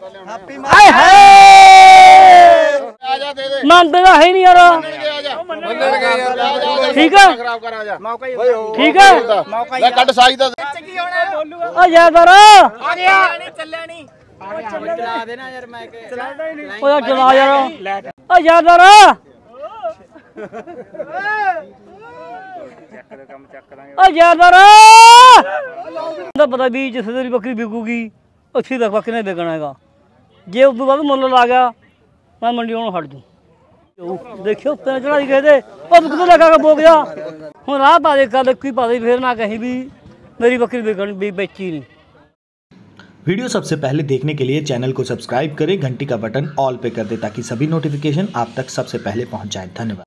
आए हाय मानते तो है नहीं यार। ठीक है ठीक है यादर चला यादर यादर पता भी जिस तेरी बकरी बिकूगी अच्छी तक बकरी नहीं बिकना है। जे उस बाद मुल ला गया मैं मंडी हट जू देखियो तेन चढ़ाई गए तो लगा के बोक जा हूँ राह पा दे कल एक पा दे फिर ना कहीं भी मेरी बकरी बिकनी बेची नहीं। वीडियो सबसे पहले देखने के लिए चैनल को सब्सक्राइब करें, घंटी का बटन ऑल पे कर दें ताकि सभी नोटिफिकेशन आप तक सबसे पहले पहुंच जाए। धन्यवाद।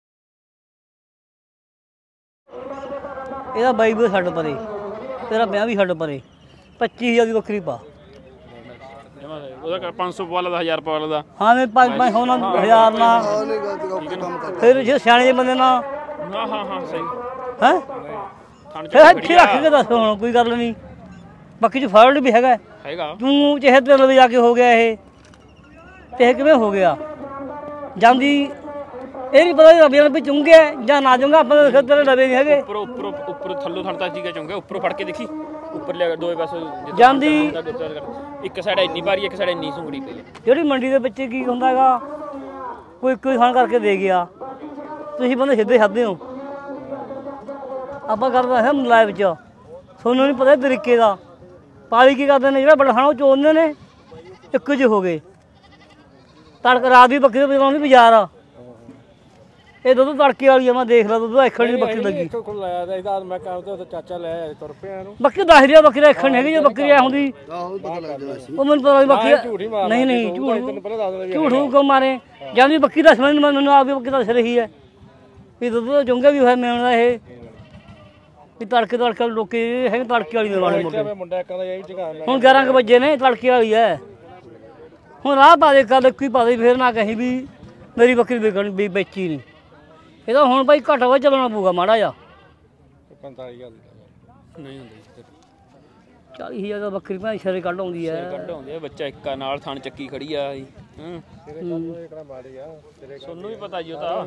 ਇਹਦਾ ਬਾਈ ਵੀ ਛੱਡ ਪਰੇ ਤੇਰਾ ਵਿਆਹ ਵੀ ਛੱਡ ਪਰੇ 25000 ਦੀ ਬੱਕਰੀ ਪਾ ਉਹਦਾ 500 ਵਾਲਾ ਦਾ 1000 ਵਾਲਾ ਦਾ ਹਾਂ ਮੈਂ 5 ਹੋਣਾ 1000 ਨਾ ਫਿਰ ਜੇ ਸਿਆਣੇ ਬੰਦੇ ਨਾ ਹਾਂ ਹਾਂ ਹਾਂ ਸਹੀ ਹੈ ਫਿਰ ਇੱਥੇ ਰੱਖ ਕੇ ਦੱਸ ਹੁਣ ਕੋਈ ਗੱਲ ਨਹੀਂ ਬਾਕੀ ਚ ਫਾਲਟ ਵੀ ਹੈਗਾ ਤੂੰ ਚਾਹੇ ਤੇ ਲਵੇ ਜਾ ਕੇ ਹੋ ਗਿਆ ਇਹ ਕਿਵੇਂ ਹੋ ਗਿਆ ਜਾਂਦੀ ਇਹ ਨਹੀਂ ਪਤਾ ਰਬੀਆਂ ਵਿੱਚ ਚੁੰਗੇ ਜਾਂ ਨਾ ਚੁੰਗਾ ਆਪਾਂ ਤੇਰੇ ਡਰੇ ਨਹੀਂ ਹੈਗੇ ਉੱਪਰ ਥੱਲੋਂ ਥੜਤਾ ਸੀਗਾ ਚੁੰਗੇ ਉੱਪਰੋਂ ਫੜ ਕੇ ਦੇਖੀ ਉੱਪਰ ਲਿਆ ਦੋਵੇਂ ਪਾਸੇ ਜਾਂਦੀ ਇੱਕ ਸਾਈਡ ਇੰਨੀ ਭਾਰੀ ਇੱਕ ਸਾਈਡ ਇੰਨੀ ਸੁੰਗੜੀ ਪਈ ਜਿਹੜੀ ਮੰਡੀ ਦੇ ਵਿੱਚ ਕੀ ਹੁੰਦਾ ਹੈਗਾ ਕੋਈ ਖਾਣ ਕਰਕੇ ਦੇ ਗਿਆ ਤੁਸੀਂ ਬੰਦੇ ਸਿੱਧੇ ਸਾਧੇ ਹੋ ਆਪਾਂ ਕਰਦਾ ਹੈ ਮਲਾਈ ਵਿੱਚ ਤੁਹਾਨੂੰ ਨਹੀਂ ਪਤਾ ਤਰੀਕੇ ਦਾ ਪਾਲੀ ਕੀ ਕਰਦੇ ਨੇ ਜਿਹੜਾ ਵੱਡਾ ਖਾਣਾ ਉਹ ਚੋਂਦੇ ਨੇ ਇੱਕ ਜਿਹੇ ਹੋ ਗਏ ਤੜਕ ਰਾਤ ਦੀ ਬੱਕਰੀ ਬਜਾਉਂਦੀ ਬਾਜ਼ਾਰ ਆ ਇਹ ਦੁੱਧ ਤੜਕੇ ਵਾਲੀ ਆ ਮੈਂ ਦੇਖ ਲਾ ਦੁੱਧ ਐਖਣ ਦੀ ਬੱਕਰੀ ਲੱਗੀ ਮੈਂ ਕਹਿੰਦਾ ਚਾਚਾ ਲੈ ਆਇਆ ਤੁਰ ਪਿਆ ਇਹਨੂੰ ਬੱਕਰੀ 10000 ਬੱਕਰੀ ਐਖਣ ਹੈਗੀ ਜੇ ਬੱਕਰੀ ਐ ਹੁੰਦੀ ਉਹ ਮੈਨੂੰ ਪਤਾ ਬੱਕਰੀ ਨਹੀਂ ਨਹੀਂ ਝੂਠ ਕੋ ਮਾਰੇ ਜਾਂਦੀ ਬੱਕਰੀ ਦੱਸ ਮੈਨੂੰ ਆਪ ਵੀ ਬੱਕਰੀ ਦੱਸ ਰਹੀ ਹੈ ਵੀ ਦੁੱਧ ਚੁੰਗਾ ਵੀ ਹੋਇਆ ਮੇਵਣ ਦਾ ਇਹ ਵੀ ਤੜਕੇ ਲੋਕੀ ਹੈਗੇ ਤੜਕੇ ਵਾਲੀ ਲਵਾਣੇ ਹੁਣ 11 ਵਜੇ ਨੇ ਤੜਕੇ ਵਾਲੀ ਹੈ ਹੁਣ ਰਾਹ ਪਾ ਦੇ ਕੱਲ ਇੱਕ ਪਾ ਦੇ ਫਿਰ ਨਾ ਕਹੀਂ ਵੀ ਮੇਰੀ ਬੱਕਰੀ ਵਿਕਣੀ ਵੇਚੀ ਨਹੀਂ ਇਹਦਾ ਹੁਣ ਭਾਈ ਘੱਟ ਵਾ ਚੱਲਣਾ ਪਊਗਾ ਮਾੜਾ ਜਿਹਾ 45000 ਨਹੀਂ ਹੁੰਦੀ 40000 ਦਾ ਬੱਕਰੀ ਭਾਂ ਸ਼ਰੇ ਕੱਢ ਆਉਂਦੀ ਹੈ ਬੱਚਾ ਇੱਕਾ ਨਾਲ ਥਣ ਚੱਕੀ ਖੜੀ ਆ ਸੋਨੂੰ ਵੀ ਪਤਾ ਜੀ ਉਹ ਤਾਂ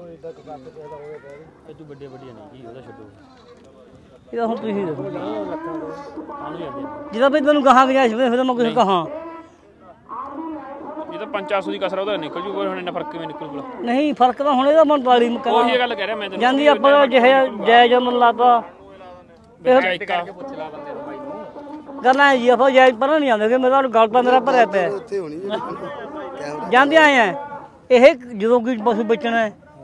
ਤੂੰ ਵੱਡੇ ਵੱਡੀਆਂ ਨਹੀਂ ਜੀ ਉਹਦਾ ਛੱਡੋ ਇਹਦਾ ਹੁਣ ਤੁਸੀਂ ਜਿਹਦਾ ਵੀ ਤੈਨੂੰ ਕਹਾਂ ਗਿਆ ਫਿਰ ਮੈਂ ਕੁਛ ਕਹਾਂ ਇਹ ਤਾਂ 500 ਦੀ ਕਸਰ ਉਹਦਾ ਨਿਕਲ ਜੂ ਹੁਣ ਇੰਨਾ ਫਰਕ ਕਿਵੇਂ ਨਿਕਲੂਗਾ ਨਹੀਂ ਫਰਕ ਤਾਂ ਹੁਣ ਇਹਦਾ 45 ਉਹੀ ਗੱਲ ਕਹਿ ਰਿਹਾ ਮੈਂ ਤੈਨੂੰ ਜਾਂਦੀ ਆਪਾਂ ਜਾਇਜ਼ ਮਨ ਲਾਤਾ ਗੱਲਾਂ ਜੀ ਆਪਾਂ ਜਾਇਜ਼ ਪਰ ਨਹੀਂ ਆਉਂਦੇ ਮੇਰਾ ਗੱਲ ਤਾਂ ਮੇਰਾ ਭਰਿਆ ਪਿਆ ਜਾਂਦੇ ਆਏ ਆ ਇਹ ਜਦੋਂ ਕੋਈ ਪਸ਼ੂ ਵੇਚਣਾ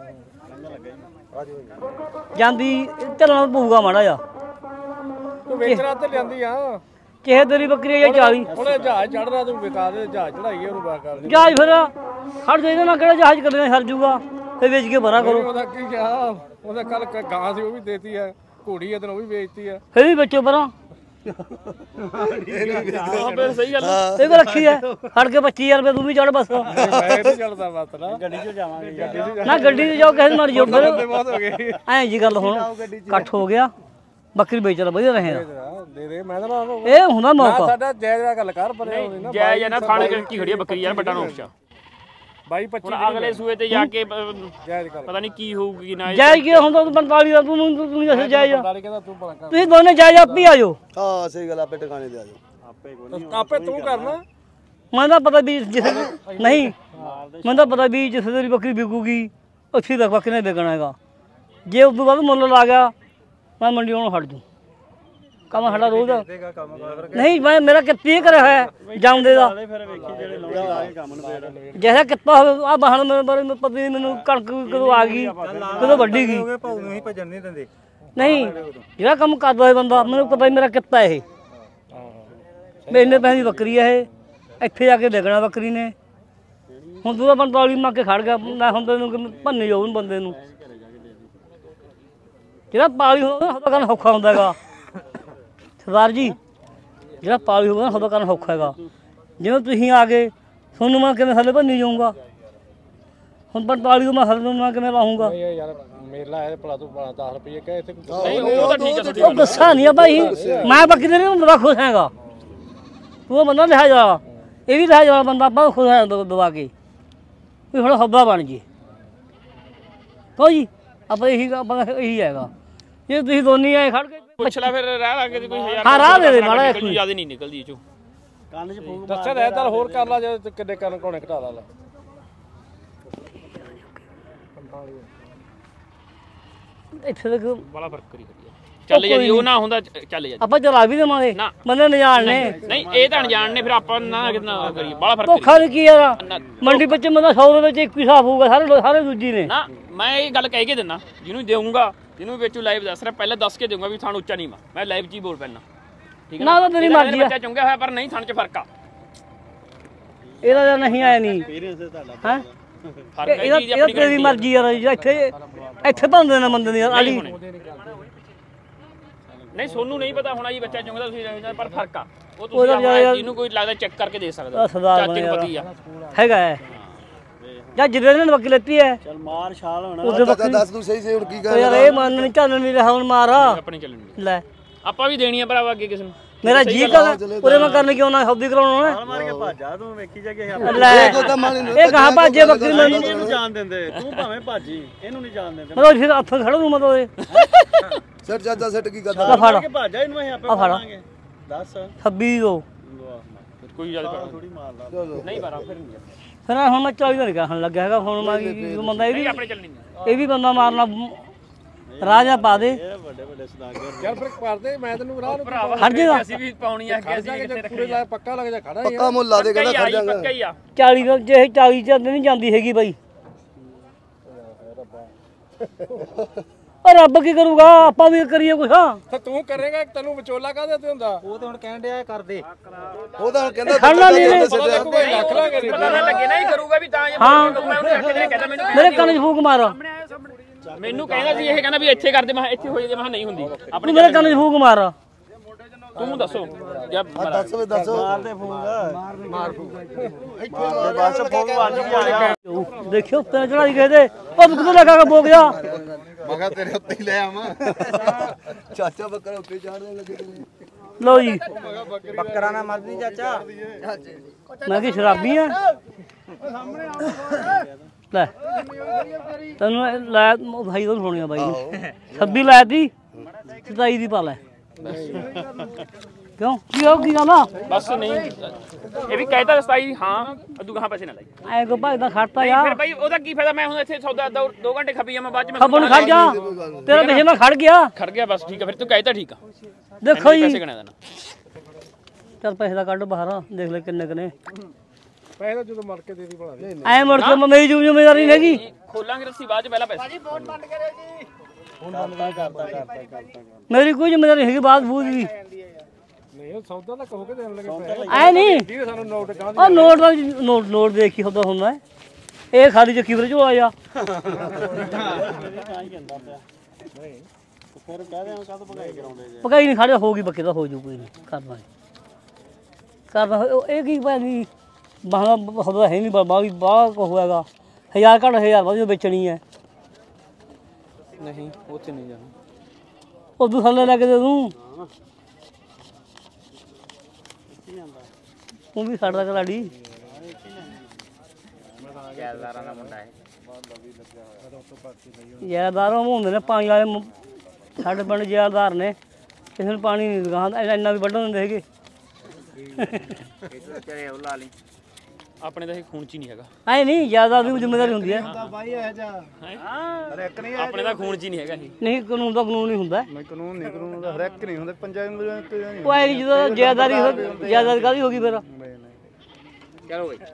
ਜਾਂਦੀ ਚੱਲਣਾ ਪਊਗਾ ਮਾੜਾ ਜਿਹਾ ਤੂੰ ਵੇਚਣਾ ਤੇ ਲਿਆਂਦੀ ਆ ਕਿਸੇ ਤੇਰੀ ਬੱਕਰੀ ਜਾਂ 40 ਉਹਨੇ ਜਹਾਜ਼ ਚੜਦਾ ਤੂੰ ਵਿਕਾ ਦੇ ਜਹਾਜ਼ ਚੜਾਈਏ ਉਹਨੂੰ ਬਾਹਰ ਕਰ ਜਹਾਜ਼ ਫਿਰ ਹਟ ਜਾਈਦਾ ਨਾ ਕਿਹੜਾ ਜਹਾਜ਼ ਕਰਨਾ ਸਰ ਜੂਗਾ ਤੇ ਵੇਚ ਕੇ ਭਰਾ ਕਰੋ ਉਹਦਾ ਕੀ ਕਿਹਾ ਉਹਦਾ ਕੱਲ ਗਾਂ ਸੀ ਉਹ ਵੀ ਦੇਤੀ ਹੈ ਘੋੜੀ ਹੈ ਤੈਨੂੰ ਉਹ ਵੀ ਵੇਚਤੀ ਹੈ ਫਿਰ ਵੀ ਵੇਚੋ ਭਰਾ ਸਹੀ ਗੱਲ ਇਹ ਕੋ ਰੱਖੀ ਹੈ ਹਟ ਕੇ 25000 ਰੁਪਏ ਤੂੰ ਵੀ ਚੜ ਬਸ ਮੈਂ ਨਹੀਂ ਚੱਲਦਾ ਬਸ ਨਾ ਗੱਡੀ 'ਚ ਜਾਵਾਂਗੇ ਨਾ ਗੱਡੀ 'ਚ ਜਾਓ ਕਿਸੇ ਮਰ ਜਾਓ ਫਿਰ ਬਹੁਤ ਹੋ ਗਏ ਐਂ ਜੀ ਗੱਲ ਹੁਣ ਇਕੱਠ ਹੋ ਗਿਆ ਬੱਕਰੀ ਵੇਚਦਾ ਵਧੀਆ ਰਹੇ ਦੇ ਦੇ ਮੈਂ ਤਾਂ ਇਹ ਹੁੰਦਾ ਮੌਕਾ ਸਾਡਾ ਜਾਇਜ਼ ਦਾ ਗੱਲ ਕਰ ਪਰ ਜਾਇਜ਼ ਨਾ ਥਾਣੇ ਕੀ ਖੜੀ ਹੈ ਬੱਕਰੀ ਯਾਰ ਵੱਡਾ ਨੋਕਸ਼ਾ ਬਾਈ 25 ਅਗਲੇ ਸੂਏ ਤੇ ਜਾ ਕੇ ਜਾਇਜ਼ ਕਰ ਪਤਾ ਨਹੀਂ ਕੀ ਹੋਊਗੀ ਨਾ ਜਾਇਜ਼ ਕੀ ਹੁੰਦਾ ਤੂੰ 45 ਦਾ ਤੂੰ ਦੱਸ ਜਾਇਜ਼ 45 ਕਹਿੰਦਾ ਤੂੰ ਪਤਾ ਤੁਸੀਂ ਦੋਨੇ ਜਾਇਜ਼ ਆਪੇ ਆ ਜਾਓ ਹਾਂ ਸਹੀ ਗੱਲ ਆਪੇ ਟਿਕਾਣੇ ਤੇ ਆ ਜਾਓ ਆਪੇ ਤੂੰ ਕਰਨਾ ਮੈਨੂੰ ਤਾਂ ਪਤਾ ਵੀ ਜਿਸ ਨਹੀਂ ਮੈਨੂੰ ਤਾਂ ਪਤਾ ਵੀ ਜਿਸ ਤੇਰੀ ਬੱਕਰੀ ਵਿਕੂਗੀ ਅੱਛੀ ਤੱਕ ਬੱਕਰੀ ਨਹੀਂ ਵਿਕਣਾ ਹੈਗਾ ਜੇ ਉਸ ਤੋਂ ਬਾਅਦ ਮੁੱਲ ਲਾ ਗਿਆ मैं मंडी हट जू काम साडा रोज नहीं मैं मेरा कित्ती करा है जामदे दा जैसा कित्ता हो आ बाहर मेरे बारे में पता नहीं मैनू कणक कदों आ गई कदों वड्डी गई नहीं जेड़ा काम करदा है बंदा मैनू पता मेरा कित्ता है मैं इन्ने पैसे दी बकरी है इत्थे जाके देखना बकरी ने हुण तूं 45 मंग के खड़ गया मैं हुण तैनूं भन्नी जाऊं बंदे नूं ਜਿਹੜਾ ਪਾਲੀ ਹੋਊਗਾ ਉਹਦਾ ਕਰਨ ਔਖਾ ਹੁੰਦਾ ਹੈਗਾ ਸਰਦਾਰ ਜੀ ਜਿਹੜਾ ਪਾਲੀ ਹੋਊਗਾ ਉਹਦਾ ਕਰਨ ਔਖਾ ਹੈਗਾ ਜਿਵੇਂ ਤੁਸੀਂ ਆ ਗਏ ਤੁਹਾਨੂੰ ਮੈਂ ਕਿਵੇਂ ਥੱਲੇ ਭੰਨੀ ਜਾਊਂਗਾ ਹੁਣ 45 ਮੈਂ ਥੱਲੇ ਨੂੰ ਕਿਵੇਂ ਲਾਉਂਗਾ ਯਾਰ ਮੇਲਾ ਹੈ ਭਲਾ ਤੂੰ 10 ਰੁਪਏ ਕਹੇ ਇੱਥੇ ਨਹੀਂ ਉਹ ਤਾਂ ਠੀਕ ਹੈ ਉਹ ਗੁੱਸਾ ਨਹੀਂ ਆ ਭਾਈ ਮੈਂ ਬੱਕਰੀ ਦੇ ਨਹੀਂ ਹੁੰਦਾ ਖੁਸ਼ ਹੈਗਾ ਤੂੰ ਬੰਦਾ ਲਿਆ ਜਾ ਇਹ ਵੀ ਰਾਜ ਵਾਲਾ ਬੰਦਾ ਆਪਾਂ ਖੁਦ ਦਵਾ ਕੇ ਵੀ ਹੁਣ ਹੱਬਾ ਬਣ ਜੇ ਕਹੋ ਜੀ ਆਪਾਂ ਇਹੀ ਹੈਗਾ ਜੇ ਤੁਸੀਂ ਦੋਨੀ ਆਏ ਖੜ ਕੇ ਪੁੱਛ ਲੈ ਫਿਰ ਰਹਿ ਲਾ ਕੇ ਕੋਈ 1000 ਹਾਂ ਰਾਹ ਦੇ ਮਾੜਾ ਜਿਆਦਾ ਨਹੀਂ ਨਿਕਲਦੀ ਚੋਂ ਕੰਨ 'ਚ ਫੂਕ ਦੱਸਿਆ ਰਹਿ ਚੱਲ ਹੋਰ ਕਰ ਲਾ ਜੇ ਕਿੰਨੇ ਕੰਨ ਕੋਣੇ ਘਟਾ ਲਾ ਇੱਥੇ ਤੱਕ ਬੜਾ ਫਰਕ ਕਰੀ ਚੱਲ ਜੀ ਉਹ ਨਾ ਹੁੰਦਾ ਚੱਲ ਜੀ ਆਪਾਂ ਚਲਾ ਵੀ ਦੇਵਾਂਗੇ ਬੰਦੇ ਨਜਾਣ ਨੇ ਨਹੀਂ ਇਹ ਤਾਂ ਅਣਜਾਣ ਨੇ ਫਿਰ ਆਪਾਂ ਨਾ ਕਿਤਨਾ ਕਰੀਏ ਬੜਾ ਫਰਕ ਧੋਖਾ ਕੀ ਯਾਰ ਮੰਡੀ ਵਿੱਚ ਬੰਦਾ 100 ਦੇ ਵਿੱਚ ਇੱਕ ਹੀ ਹਿਸਾਬ ਹੋਊਗਾ ਸਾਰੇ ਦੂਜੀ ਨੇ ਨਾ ਮੈਂ ਇਹ ਗੱਲ ਕਹਿ ਕੇ ਦਿੰਦਾ ਜਿਹਨੂੰ ਦੇਊਂਗਾ ਜਿਹਨੂੰ ਵਿੱਚੋਂ ਲਾਈਵ ਦੱਸ ਰਿਹਾ ਪਹਿਲਾਂ ਦੱਸ ਕੇ ਦੇਊਂਗਾ ਵੀ ਥਾਣ ਉੱਚਾ ਨਹੀਂ ਮੈਂ ਲਾਈਵ 'ਚ ਹੀ ਬੋਲ ਪੈਣਾ ਠੀਕ ਹੈ ਨਾ ਤਾਂ ਤੇਰੀ ਮਰਜ਼ੀ ਆ ਬੱਚਾ ਚੁੰਗਿਆ ਹੋਇਆ ਪਰ ਨਹੀਂ ਥਾਣ 'ਚ ਫਰਕ ਆ ਇਹਦਾ ਤਾਂ ਨਹੀਂ ਆਇਆ ਨਹੀਂ ਹੈ ਇਹਦਾ ਤੇਰੀ ਮਰਜ਼ੀ ਯਾਰ ਇੱਥੇ ਬੰਦੇ ਨੇ ਬੰਦੇ ਨੇ ਯਾਰ ਆਲੀ ਨਹੀਂ ਸੋਨੂੰ ਨਹੀਂ ਪਤਾ ਹੋਣਾ ਜੀ ਬੱਚਾ ਚੁੰਗਦਾ ਤੁਸੀਂ ਪਰ ਫਰਕ ਆ ਉਹ ਤੁਸੀਂ ਇਹਨੂੰ ਕੋਈ ਲੱਗਦਾ ਚੈੱਕ ਕਰਕੇ ਦੇ ਸਕਦਾ ਚਾਚੇ ਨੂੰ ਪਤੀ ਆ ਹੈਗਾ ਜਾਂ ਜਿਹੜੇ ਨੇ ਬੱਕਰੀ ਲੈਤੀ ਹੈ ਚੱਲ ਮਾਰ ਛਾਲ ਹੋਣਾ ਚਾਚਾ ਦੱਸ ਤੂੰ ਸਹੀ ਹੁਣ ਕੀ ਕਰ ਯਾਰ ਇਹ ਮੰਨ ਨਹੀਂ ਚੱਲਣ ਵੀ ਰਿਹਾ ਹੁਣ ਮਾਰ ਆਪਣੀ ਚੱਲਣੀ ਲੈ ਆਪਾਂ ਵੀ ਦੇਣੀ ਆ ਭਰਾਵਾ ਅੱਗੇ ਕਿਸੇ ਨੂੰ ਮੇਰਾ ਜੀ ਕਰ ਉਹਦੇ ਮੈਂ ਕਰਨ ਕਿਉਂ ਨਾ ਹੌਦੀ ਕਰਾਉਣਾ ਛਾਲ ਮਾਰ ਕੇ ਭੱਜਾ ਤੂੰ ਵੇਖੀ ਜਾ ਕੇ ਲੈ ਇਹ ਕਹਾਂ ਭਾਜੇ ਬੱਕਰੀ ਮੈਨੂੰ ਇਹਨੂੰ ਜਾਣ ਦਿੰਦੇ ਤੂੰ ਭਾਵੇਂ ਭਾਜੀ ਇਹਨੂੰ ਨਹੀਂ ਜਾਣ ਦਿੰਦੇ ਮੈਂ ਫਿਰ ਹੱਥ ਖੜਾ ਨੂੰ ਮਤੋ ਇਹ ਸੱਟ ਚਾਚਾ ਸੱਟ ਕੀ ਕਰਦਾ ਆ ਫੜ ਕੇ ਭਾਜਾ ਇਹਨੂੰ ਅਸੀਂ ਆਪੇ ਮਾਰਾਂਗੇ ਦੱਸ 26 ਦੋ ਕੋਈ ਜ਼ਿਆਦਾ ਥੋੜੀ ਮਾਰ ਲਾ ਨਹੀਂ ਮਾਰਾ ਫਿਰ ਨਹੀਂ ਫਿਰ ਹੁਣ ਮੈਂ 40 ਦਾ ਨਹੀਂ ਕਹਿਣ ਲੱਗਿਆ ਹੈਗਾ ਹੁਣ ਮੈਂ ਬੰਦਾ ਇਹ ਵੀ ਆਪਣੇ ਚੱਲਣੀ ਇਹ ਵੀ ਬੰਦਾ ਮਾਰਨਾ ਰਾਜਾ ਪਾ ਦੇ ਇਹ ਵੱਡੇ ਵੱਡੇ ਸਦਾਗਰ ਯਾਰ ਫਿਰ ਕਰਦੇ ਮੈਂ ਤੈਨੂੰ ਰਾਹ ਨੂੰ ਖੜ ਜਾਏਗਾ ਅਸੀਂ ਵੀ ਪਾਉਣੀ ਆ ਕਿ ਅਸੀਂ ਕਿੱਥੇ ਪੂਰੇ ਲਾ ਪੱਕਾ ਲੱਗ ਜਾ ਖੜਾ ਪੱਕਾ ਮੁੱਲ ਲਾ ਦੇ ਕਹਿੰਦਾ ਖੜ ਜਾਗਾ ਪੱਕਾ ਹੀ ਆ 40 ਦਾ ਜੇ 40 ਚ ਨਹੀਂ ਜਾਂਦੀ ਹੈਗੀ ਬਾਈ ਰੱਬ ਕੀ ਕਰੂਗਾ ਆਪਾਂ ਵੀ ਕਰੀਏ ਕੁਛ ਤੇ ਤੂੰ ਕਰੇਗਾ ਤੈਨੂੰ ਵਿਚੋਲਾ ਕਾਹਦੇ ਤੇ ਹੁੰਦਾ ਉਹ ਤੇ ਹੁਣ ਕਹਿਣ ਡਿਆ ਕਰਦੇ ਉਹ ਤਾਂ ਕਹਿੰਦਾ ਖੜਨਾ ਨਹੀਂ ਰੱਖ ਲਾਂਗੇ ਪਤਾ ਨਾ ਲੱਗੇ ਨਾ ਹੀ ਕਰੂਗਾ ਵੀ ਤਾਂ ਇਹ ਹਾਂ ਮੈਂ ਉਹਨੂੰ ਅੱਗੇ ਦੇ ਕਹਿੰਦਾ ਮੈਨੂੰ ਮੇਰੇ ਕੰਨ 'ਚ ਫੂਕ ਮਾਰ ਮੈਨੂੰ ਕਹਿੰਦਾ ਸੀ ਇਹ ਕਹਿੰਦਾ ਵੀ ਇੱਥੇ ਕਰਦੇ ਮੈਂ ਇੱਥੇ ਹੋ ਜੇ ਮੈਂ ਨਹੀਂ ਹੁੰਦੀ ਆਪਣੇ ਮੇਰੇ ਕੰਨ 'ਚ ਫੂਕ ਮਾਰ ਤੂੰ ਦੱਸੋ ਜਦ ਦੱਸ ਵੇ ਦੱਸ ਮਾਰਦੇ ਫੂਕ ਮਾਰ ਫੂਕ ਬਸ ਫੂਕ ਵੱਜ ਗਿਆ ਦੇਖਿਓ ਤੇ ਚੜਾਈ ਗਏ ਤੇ ਉਹ ਕਿੱਥੋਂ ਲਗਾ ਕੇ ਬੋਕ ਜਾ ਮੈਂ ਕਿਹਾ ਤੇਰੇ ਉੱਤੇ ਹੀ ਲੈ ਆਵਾਂ ਚਾਚਾ ਬੱਕਰਾ ਉੱਤੇ ਚਾੜਨੇ ਲੱਗੇ ਲਓ ਜੀ ਬੱਕਰਾ ਨਾ ਮਰਦੀ ਚਾਚਾ ਮੈਂ ਕਿ ਸ਼ਰਾਬੀ ਆ ਲੈ ਤੈਨੂੰ ਲੈ ਭਾਈ ਤੋਂ ਸੁਣਿਆ ਬਾਈ ਨੇ 26 ਲਾਇਆ ਤੀ 27 ਦੀ ਪਾ ਲੈ ਕਿਉਂ ਕੀ ਹੋ ਕੀ ਗੱਲ ਆ ਬਸ ਨਹੀਂ ਇਹ ਵੀ ਕਹਿਤਾ 27 ਹਾਂ ਅਦੂ ਕਹਾਂ ਪੈਸੇ ਨਾ ਲਾਈ ਐ ਕੋ ਭਾਈ ਦਾ ਖੜਤਾ ਫਿਰ ਯਾਰ ਭਾਈ ਉਹਦਾ ਕੀ ਫਾਇਦਾ ਮੈਂ ਹੁਣ ਇੱਥੇ ਸੌਦਾ 2 ਘੰਟੇ ਖੱਪੀ ਜਾਵਾਂ ਬਾਅਦ ਚ ਮੈਂ ਖੱਬਣ ਖੜ ਜਾ ਤੇਰਾ ਪਿੱਛੇ ਮੈਂ ਖੜ ਗਿਆ ਖੜ ਗਿਆ ਬਸ ਠੀਕ ਆ ਫਿਰ ਤੂੰ ਕਹਿਤਾ ਠੀਕ ਆ ਦੇਖੋ ਜੀ ਪੈਸੇ ਗਣਾ ਦੇਣਾ ਚੱਲ ਪੈਸੇ ਦਾ ਕੱਢ ਬਾਹਰ ਦੇਖ ਲੈ ਕਿੰਨੇ ਕਨੇ ਪੈਸੇ ਜਦੋਂ ਮਰ ਕੇ ਦੇ ਦੀ ਬਣਾ ਦੇ ਐ ਮੁੜ ਕੇ ਮੇਰੀ ਜ਼ਿੰਮੇਵਾਰੀ ਨਹੀਂ ਹੈਗੀ ਖੋਲਾਂਗੇ ਰੱਸੀ ਬਾਅਦ ਚ ਪਹਿਲਾਂ ਪੈਸੇ ਮੇਰੀ ਕੋਈ ਜ਼ਿੰਮੇਵਾਰੀ ਨਹੀਂ ਹੈਗੀ ਬਾਤ ਬੂਝ ਵੀ ਨਹੀਂ ਉਹ ਸੌਦਾ ਤਾਂ ਕਹੋ ਕੇ ਦੇਣ ਲੱਗੇ ਪੈਸੇ ਐ ਨਹੀਂ ਜੀ ਸਾਨੂੰ ਨੋਟ ਗਾਂ ਉਹ ਨੋਟ ਦਾ ਨੋਟ ਦੇਖੀ ਹੁੰਦਾ ਹੈ ਇਹ ਖਾਲੀ ਚੱਕੀ ਵੀਰ ਚੋ ਆਇਆ ਫਿਰ ਕਹਦੇ ਹਾਂ ਕਦ ਭਗਾਈ ਕਰਾਉਂਦੇ ਜੇ ਪਕਾਈ ਨਹੀਂ ਖੜਿਆ ਹੋਗੀ ਬੱਕੇ ਦਾ ਹੋ ਜੂ ਕੋਈ ਨਹੀਂ ਕਰਨਾ ਇਹ ਕੀ ਭਾਈ ਬਾਹਾਂ ਹੁੰਦਾ ਹੈ ਨਹੀਂ ਬਾਬਾ ਵੀ ਬਾਹਰ ਕੋ ਹੋਏਗਾ 1000 ਘੱਟ 1000 ਬਾਅਦ ਵੇਚਣੀ ਹੈ ਨਹੀਂ ਉੱਥੇ ਨਹੀਂ ਜਾਣਾ ਉਹ ਦੂ ਥੱਲੇ ਲੈ ਕੇ ਦੇ ਦੂੰ ਉਹ ਵੀ ਸਾਡਾ ਕਲਾੜੀ ਯਾਰਦਾਰਾਂ ਦਾ ਮੁੰਡਾ ਹੈ ਯਾਰਦਾਰ ਹੁੰਦੇ ਨੇ ਪਾਣੀ ਵਾਲੇ ਸਾਡੇ ਪਿੰਡ ਯਾਰਦਾਰ ਨੇ ਕਿਸੇ ਨੂੰ ਪਾਣੀ ਨਹੀਂ ਲਗਾਉਂਦਾ ਇੰਨਾ ਵੀ ਵੱਢਣ ਦਿੰਦੇ ਹੈਗੇ ਆਪਣੇ ਤਾਂ ਇਹ ਖੂਨ ਚ ਹੀ ਨਹੀਂ ਹੈਗਾ ਐ ਨਹੀਂ ਯਾਰਦਾਰ ਦੀ ਜ਼ਿੰਮੇਵਾਰੀ ਹੁੰਦੀ ਹੈ ਬਾਈ ਇਹ ਜਾ ਹਰੇਕ ਨਹੀਂ ਆਪਣੇ ਤਾਂ ਖੂਨ ਚ ਹੀ ਨਹੀਂ ਹੈਗਾ ਇਹ ਨਹੀਂ ਕਾਨੂੰਨ ਦਾ ਕਾਨੂੰਨ ਨਹੀਂ ਹੁੰਦਾ ਮੈਂ ਕਾਨੂੰਨ ਨਹੀਂ ਕਾਨੂੰਨ ਦਾ ਹਰੇਕ ਨਹੀਂ ਹੁੰਦਾ ਪੰਚਾਇਤ ਉਹ ਐ ਜਦੋਂ ਜ਼ਿਆਦਾਰੀ ਕਾਹਦੀ ਹੋ ਗਈ ਫਿਰ ਚਲੋ ਬਈ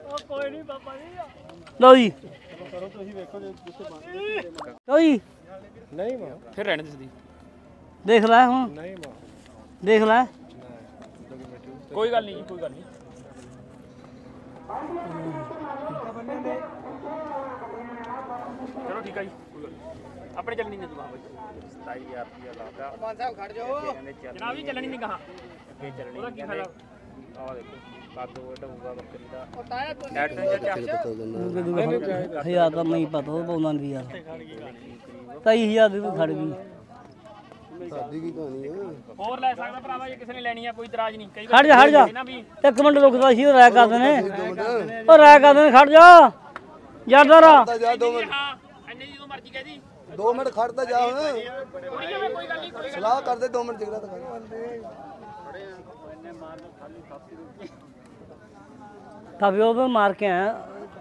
ਲਓ ਜੀ ਤੁਸੀਂ ਵੇਖੋ ਜੇ ਜਿੱਥੇ ਲਓ ਜੀ ਨਹੀਂ ਮਾਂ ਫਿਰ ਰਹਿਣ ਦੇ ਸਦੀ ਦੇਖ ਲੈ ਹੁਣ ਨਹੀਂ ਮਾਂ ਦੇਖ ਲੈ ਕੋਈ ਗੱਲ ਨਹੀਂ ਕੋਈ ਗੱਲ ਨਹੀਂ ਚਲੋ ਠੀਕ ਆ ਜੀ ਕੋਈ ਗੱਲ ਨਹੀਂ ਆਪਣੇ ਚੱਲਣੀ ਨਹੀਂ ਦੁਕਾਨ ਬਾਈ 27000 ਰੁਪਇਆ ਲਾਤਾ ਪੰਜ ਸਾਹਿਬ ਖੜ ਜਾਓ ਜਨਾਬ ਜੀ ਚੱਲਣੀ ਨਹੀਂ ਕਹਾ ਅੱਗੇ ਚੱਲਣੀ ਉਹਦਾ ਕੀ ਫਾਇਦਾ ਆਹ ਦੇਖੋ ਕੱਦ ਵੱਡਾ ਹੋਊਗਾ ਬੱਕਰੀ ਦਾ ਉਹ ਤਾਇਆ ਤੂੰ ਨੈਟ ਤੇ ਹਜ਼ਾਰ ਦਾ ਨਹੀਂ ਪਤਾ ਉਹ ਪਾਉਂਦਾ ਨਹੀਂ ਯਾਰ 23000 ਦੀ ਖੜ ਗਈ ਸਾਡੀ ਕੀ ਕਹਾਣੀ ਹੈ ਹੋਰ ਲੈ ਸਕਦਾ ਭਰਾਵਾ ਜੇ ਕਿਸੇ ਨੇ ਲੈਣੀ ਆ ਕੋਈ ਇਤਰਾਜ਼ ਨਹੀਂ ਕਈ ਖੜ ਜਾ ਨਾ ਵੀ ਇੱਕ ਮਿੰਟ ਰੁਕਦਾ ਸੀ ਰਾਇ ਕਰਦੇ ਨੇ ਉਹ ਰਾਇ ਕਰਦੇ ਨੇ ਖੜ ਜਾ ਯਾਦਾਰਾ ਤਾਂ ਜਾ 2 ਮਿੰਟ ਹਾਂ ਐਨੇ ਜਦੋਂ ਮਰਜ਼ੀ ਕਹਦੀ 2 ਮਿੰਟ ਖੜਦਾ ਜਾ ਹੁਣ ਕੋਈ ਗੱਲ ਨਹੀਂ ਸਲਾਹ ਕਰਦੇ 2 ਮਿੰਟ ਜਿਗਰਾ ਤਾਂ ਤਵੇ ਉਹ ਮਾਰ ਕੇ ਆਇਆ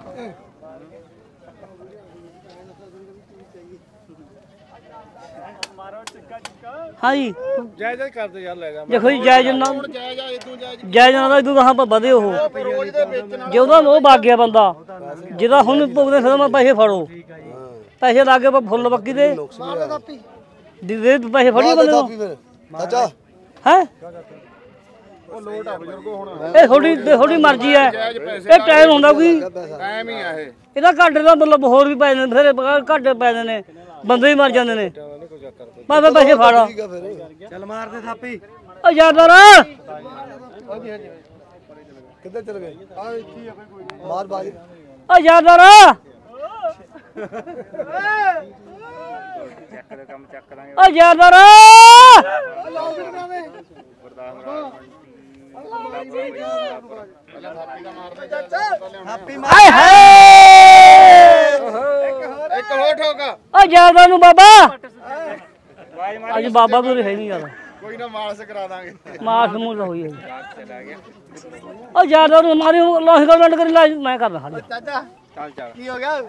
ਹਾਂਜੀ ਜਾਇਜ਼ ਕਰਦੇ ਯਾਰ ਲੈ ਜਾ ਦੇਖੋ ਜੀ ਜਾਇਜ਼ ਨਾ ਜਾਇਜ਼ ਆ ਇਦੋਂ ਜਾਇਜ਼ ਜਾਇਜ਼ ਨਾ ਇਦੋਂ ਕਹਾਂ ਆਪਾਂ ਵਧੇ ਉਹ ਰੋਜ਼ ਦੇ ਵੇਚਣ ਜੇ ਉਹਦਾ ਉਹ ਵਗ ਗਿਆ ਬੰਦਾ ਜਿਹਦਾ ਹੁਣ ਭੁਗਦੇ ਫਿਰ ਮੈਂ ਪੈਸੇ ਫੜੋ ਪੈਸੇ ਲਾ ਕੇ ਆਪਾਂ ਫੁੱਲ ਬੱਕੀ ਦੇ ਦੇ ਪੈਸੇ ਫੜੀ ਬੰਦੇ ਨੂੰ ਫਿਰ ਚਾਚਾ ਹੈ ਉਹ ਲੋਟ ਆ ਬਜ਼ੁਰਗੋ ਹੁਣ ਇਹ ਥੋੜੀ ਮਰਜ਼ੀ ਹੈ ਇਹ ਟਾਈਮ ਹੁੰਦਾ ਕੋਈ ਟਾਈਮ ਹੀ ਆ ਇਹ ਇਹਦਾ ਘਾਟੇ ਦਾ ਮਤਲਬ ਹੋਰ ਵੀ ਪੈ ਜਾਂਦੇ ਫਿਰ ਘਾਟੇ ਪੈ ਜਾਂਦੇ ਨੇ ਬੰਦੇ ਹੀ ਮਰ ਜਾਂਦੇ ਨੇ ਮੈਂ ਪੈਸੇ ਫੜਾ ਠੀਕ ਆ ਫਿਰ ਚੱਲ ਮਾਰ ਦੇ ਥਾਪੀ ਓ ਯਾਦਾਰ ਕਿੱਧਰ ਚਲ ਗਏ ਆ ਇੱਥੇ ਆ ਕੋਈ ਮਾਰ ਬਾਜੀ ਓ ਯਾਦਾਰ ਚੱਕ ਦੇ ਕੰਮ ਚੱਕ ਲਾਂਗੇ ਓ ਯਾਦਾਰ ਹਾਏ ਹਾਏ ਇੱਕ ਹੋਰ ਠੋਕਾ ਓ ਯਾਦਾਰ ਨੂੰ ਬਾਬਾ ਅੱਜ ਬਾਬਾ ਵੀ ਹੈ ਨਹੀਂ ਯਾਰ ਕੋਈ ਨਾ ਮਾਲਸ ਕਰਾ ਦਾਂਗੇ ਮਾਸ ਮੂਲ ਹੋਈ ਹੈ ਓ ਯਾਦਾਰ ਨੂੰ ਮਾਰੀ ਲਾਹ ਗਵਰਨਮੈਂਟ ਕਰੀ ਲਾ ਮੈਂ ਕਰਦਾ ਹਾਂ ਚਾਚਾ ਚੱਲ ਕੀ ਹੋ ਗਿਆ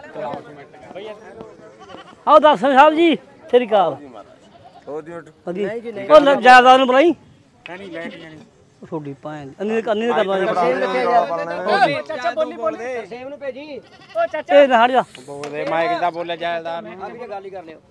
ਆਓ ਦਰਸ਼ਨ ਸਾਹਿਬ ਜੀ ਸ੍ਰੀ ਅਕਾਲ ਹੋ ਜੀ ਵਧੀਆ ਉਹ ਯਾਦਾਰ ਨੂੰ ਬੁਲਾਈ ਨਹੀਂ ਲੈ ਕੇ ਜਾਣੀ ਛੋਡੀ ਪਾਏ ਅੰਨੀ ਕਰਦਾ ਚਾਚਾ ਬੋਲੀ ਸੇਮ ਨੂੰ ਭੇਜੀ ਓ ਚਾਚਾ ਇਹ ਨਾ ਹਟ ਜਾ ਬੋਲਦੇ ਮਾਈਕ ਦਾ ਬੋਲਿਆ ਜਾਇਲਦਾਰ ਨੇ ਗੱਲ ਹੀ ਕਰ ਲਿਓ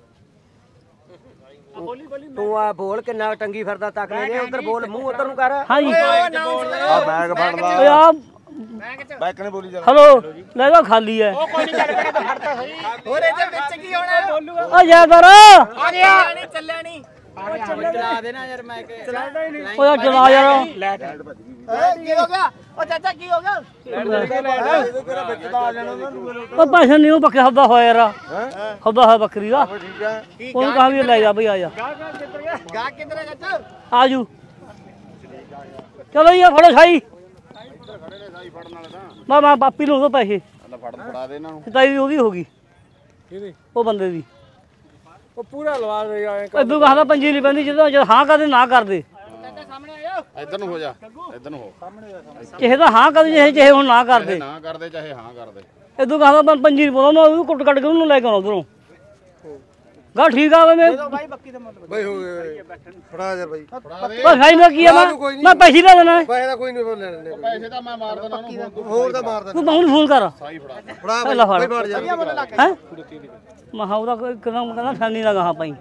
ਤੂੰ ਆ ਬੋਲ ਕਿੰਨਾ ਟੰਗੀ ਫਿਰਦਾ ਤੱਕ ਨੇ ਉਧਰ ਬੋਲ ਮੂੰਹ ਉਧਰ ਨੂੰ ਕਰ ਹਾਂਜੀ ਆ ਬੈਗ ਫੜ ਲਾ ਓਏ ਆ ਬੈਗ ਨੇ ਬੋਲੀ ਜਾ ਹਲੋ ਲੈ ਜਾ ਖਾਲੀ ਹੈ ਕੋਈ ਨਹੀਂ ਚੱਲ ਪੈਣਾ ਫੜਦਾ ਸਹੀ ਹੋਰ ਇਹਦੇ ਵਿੱਚ ਕੀ ਹੋਣਾ ਬੋਲੂਗਾ ਓ ਯਾਦਾਰ ਆ ਗਿਆ ਨਹੀਂ ਚੱਲਿਆ ਨਹੀਂ ਚਲਾ ਦੇਣਾ ਯਾਰ ਮੈਂ ਕਿ ਚਲਾਦਾ ਹੀ ਨਹੀਂ ਓਏ ਚਲਾ ਯਾਰ ਕੀ ਹੋ ਗਿਆ ਉਹ ਚਾਚਾ ਕੀ ਹੋ ਗਿਆ ਉਹ ਪੈਸੇ ਨਹੀਂ ਉਹ ਬੱਕੇ ਹੱਦਾ ਹੋਇਆ ਯਾਰ ਹੱਦਾ ਹੋਇਆ ਬੱਕਰੀ ਦਾ ਠੀਕ ਹੈ ਉਹਨੂੰ ਕਹਾਂ ਵੀ ਲੈ ਜਾ ਬਈ ਆ ਜਾ ਗਾ ਕਿੱਧਰ ਹੈ ਚਾਚਾ ਆਜੂ ਚਲੋ ਜੀ ਫੜੋ ਸਾਈ ਮੈਂ ਪਾਪੀ ਨੂੰ ਉਹ ਪੈਸੇ ਫੜਾ ਦੇ ਇਹਨਾਂ ਨੂੰ ਸਤਾਈ ਉਹਦੀ ਹੋ ਗਈ ਉਹ ਬੰਦੇ ਦੀ ਉਹ ਪੂਰਾ ਲਵਾ ਦੇ ਆਏ ਇਦੋਂ ਕਹਦਾ ਪੰਜੀ ਨਹੀਂ ਪੈਂਦੀ ਜਦੋਂ ਹਾਂ ਕਰਦੇ ਨਾ ਕਰਦੇ ਇੱਧਰ ਨੂੰ ਹੋ ਜਾ ਇੱਧਰ ਨੂੰ ਹੋ ਕਿਸੇ ਦਾ ਹਾਂ ਕਰਦੇ ਚਾਹੇ ਹੁਣ ਨਾ ਕਰਦੇ ਨਾ ਕਰਦੇ ਚਾਹੇ ਹਾਂ ਕਰਦੇ ਇਦੋਂ ਕਹਦਾ ਮੈਂ ਪੰਜੀ ਨਹੀਂ ਪਾਉਂਦਾ ਮੈਂ ਉਹ ਕੁੱਟ ਕੱਟ ਕੇ ਉਹਨੂੰ ਲੈ ਕੇ ਆਉਣਾ ਉਧਰੋਂ ਗਾ ਠੀਕ ਆ ਮੈਂ ਬਈ ਹੋ ਗਏ ਫੜਾ ਯਾਰ ਬਈ ਬਸ ਖਾਈ ਨਾ ਕੀ ਆ ਮੈਂ ਪੈਸੇ ਲੈ ਦੇਣਾ ਪੈਸੇ ਦਾ ਕੋਈ ਨਹੀਂ ਲੈਣੇ ਪੈਸੇ ਤਾਂ ਮੈਂ ਮਾਰ ਦੇਣਾ ਉਹਨੂੰ ਹੋਰ ਤਾਂ ਮਾਰ ਤੂੰ ਹੁਣ ਫੋਨ ਕਰ ਸਾਈ ਫੜਾ ਦੇ ਫੜਾ ਲੈ ਫੜ ਬਈ ਮਾਰ ਜਾ ਹੈ ਮਹਾ ਉਹਦਾ ਕਦਮ ਕਹਿੰਦਾ ਠਾਨੀ ਦਾ ਗਾਹਾਂ ਪਾਈ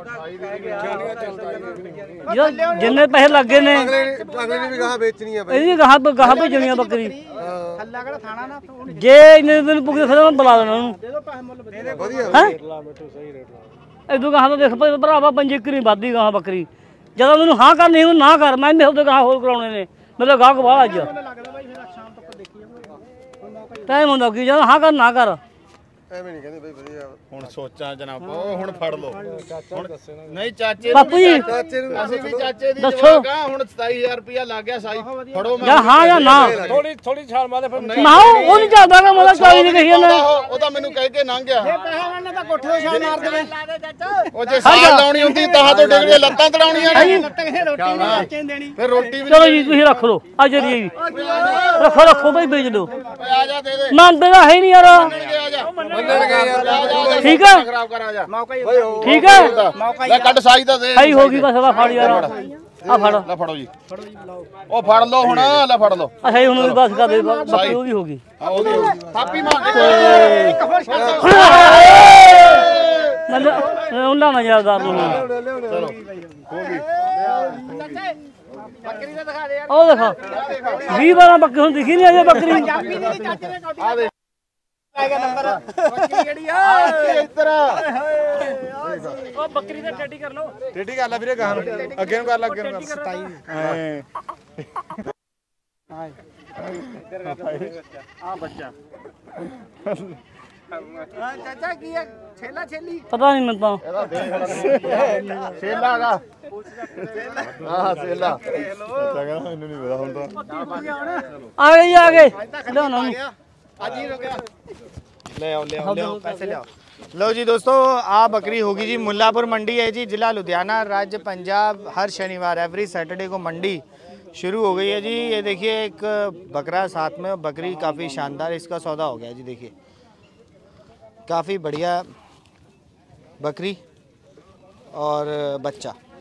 ਜਿੰਨੇ ਪੈਸੇ ਲੱਗੇ ਨੇ ਅਗਲੇ ਨੇ ਵੀ ਗਾਹ ਵੇਚਣੀ ਆ ਬਈ ਇਹਦੀ ਗਾਹਾਂ ਭੇਜਣੀਆਂ ਬੱਕਰੀ ਹੱਲਾ ਕਿਹੜਾ ਥਾਣਾ ਨਾ ਤੂੰ ਜੇ ਇੰਨੇ ਦਿਨ ਪੁੱਗੇ ਫਿਰ ਮੈਂ ਬੁਲਾ ਦੇਣਾ ਉਹਨੂੰ ਵਧੀਆ ਹੈ ਇਦੋਂ ਗਾਹਾਂ ਤਾਂ ਦੇਖ ਭਾਈ ਭਰਾਵਾ ਪੰਜੀਕਰੀ ਵੱਧਦੀ ਗਾਹਾਂ ਬੱਕਰੀ ਜਦੋਂ ਮੈਨੂੰ ਹਾਂ ਕਰਨੀ ਉਹ ਨਾ ਕਰ ਮੈਂ ਉਹਦੇ ਗਾਹਾਂ ਹੋਰ ਕਰਾਉਣੇ ਨੇ ਮੇਰੇ ਗਾਹਕ ਬਾਹਰ ਅੱਜ ਟਾਈਮ ਹੁੰਦਾ ਕੀ ਜਦੋਂ ਹਾਂ ਕਰ ਨਾ ਕਰ ਐਵੇਂ ਨਹੀਂ ਕਹਿੰਦੇ ਬਈ ਵਧੀਆ ਹੁਣ ਸੋਚਾਂ ਜਨਾਬ ਉਹ ਹੁਣ ਫੜ ਲਓ ਹੁਣ ਨਹੀਂ ਚਾਚੇ ਬਾਪੂ ਜੀ ਚਾਚੇ ਨੂੰ ਅਸੀਂ ਵੀ ਚਾਚੇ ਦੀ ਦੱਸੋ। ਜਵਾਕ ਆ ਹੁਣ 27000 ਰੁਪਇਆ ਲੱਗ ਗਿਆ ਸਾਈ ਫੜੋ ਜਾਂ ਹਾਂ ਜਾਂ ਨਾ ਥੋੜੀ ਛਾਲ ਮਾਰਦੇ ਫਿਰ ਨਾ ਉਹ ਨਹੀਂ ਚੱਲਦਾ ਕਿ ਮਤਲਬ ਚਾਲੀ ਨਹੀਂ ਕਹੀ ਨਾ ਉਹ ਤਾਂ ਮੈਨੂੰ ਕਹਿ ਕੇ ਲੰਘ ਗਿਆ ਪੈਸੇ ਤਾਂ ਕੋਠੇ ਤੋਂ ਛਾਲ ਮਾਰ ਦੇਵੇ ਲਾ ਦੇ ਚਾਚਾ ਉਹ ਜੇ ਸਾਲ ਲਾਉਣੀ ਹੁੰਦੀ ਤਾਂ ਤੋਂ ਡਿੱਗਦੇ ਲੱਤਾਂ ਤੜਾਉਣੀਆਂ ਨੇ ਤੱਕੇ ਰੋਟੀ ਨਹੀਂ ਬੱਚੇ ਦੇਣੀ ਫਿਰ ਰੋਟੀ ਵੀ ਚਲੋ ਜੀ ਤੁਸੀਂ ਰੱਖ ਲਓ ਆ ਜਰੀ ਜੀ ਰੱਖੋ ਬਈ ਵੇਚ ਦਿਓ ਓਏ ਆ ਜਾ ਦੇ ਦੇ ਮੰਨਦੇ ਤਾਂ ਹੈ ਨਹੀਂ ਯਾਰ ਆ ਜਾ ਮੰਨਣਗੇ ਯਾਰ ਠੀਕ ਹੈ ਖਰਾਬ ਕਰ ਆ ਜਾ ਮੌਕਾ ਹੀ ਠੀਕ ਹੈ ਲੈ ਕੱਢ ਸਾਈ ਤਾਂ ਦੇ ਸਹੀ ਹੋ ਗਈ ਬਸ ਆ ਫੜ ਯਾਰ ਆ ਫੜ ਲੈ ਫੜੋ ਜੀ ਉਹ ਫੜ ਲਓ ਹੁਣ ਲੈ ਫੜ ਲਓ ਅੱਛਾ ਜੀ ਹੁਣ ਬਸ ਕਰ ਦੇ ਬੱਕਰੀ ਉਹਦੀ ਹੋ ਗਈ ਆ ਉਹਦੀ ਥਾਪੀ ਮਾਰ ਇੱਕ ਹੋਰ ਛੱਡ ਮਤਲਬ ਉਹਨਾਂ ਨਾਲ ਯਾਰਦਾਰ ਨੂੰ ਚਲੋ ਹੋ ਗਈ ਚਾਚੇ ਬੱਕਰੀ ਦਾ ਦਿਖਾ ਦੇ ਯਾਰ ਉਹ ਦੇਖੋ 20 12 ਬੱਕਰੀ ਹੁਣ ਦਿਖੀ ਨਹੀਂ ਅਜੇ ਬੱਕਰੀ ਚਾਬੀ ਦੇ ਚਾਚੇ ਨੇ ਕੋਟੀ ਆ ਦੇ ਆ ਗਿਆ ਨੰਬਰ ਬੱਕਰੀ ਕਿਹੜੀ ਆ ਇੱਧਰ ਉਹ ਬੱਕਰੀ ਦਾ ਟੱਡੀ ਕਰ ਲਓ ਟੇਢੀ ਕਰ ਲੈ ਵੀਰੇ ਗਾਂ ਨੂੰ ਅੱਗੇ ਨੂੰ ਕਰ ਲੈ ਅੱਗੇ ਨੂੰ ਕਰ ਆ ਬੱਚਾ ਚਾਚਾ ਕੀ ਹੈ ਛੇਲਾ ਛੇਲੀ ਪਤਾ ਨਹੀਂ ਮੈਨੂੰ ਤਾਂ ਛੇਲਾ ਦਾ ਹਾਂ ਛੇਲਾ ਕਹਿੰਦਾ ਮੈਨੂੰ ਨਹੀਂ ਪਤਾ ਹੁਣ ਤਾਂ ਆ ਗਏ ਜੀ, ਆ ਗਏ ਲਿਆਉਣਾ ਨੂੰ ਅੱਜ ਹੀ ਰੁਕਿਆ ले आओ पैसे ले आओ। लो जी दोस्तों आ बकरी होगी जी मुल्लापुर मंडी है जी, जिला लुधियाना, राज्य पंजाब। हर शनिवार एवरी सैटरडे को मंडी शुरू हो गई है जी। ये देखिए एक बकरा साथ में, बकरी काफ़ी शानदार इसका सौदा हो गया जी। देखिए काफ़ी बढ़िया बकरी और बच्चा।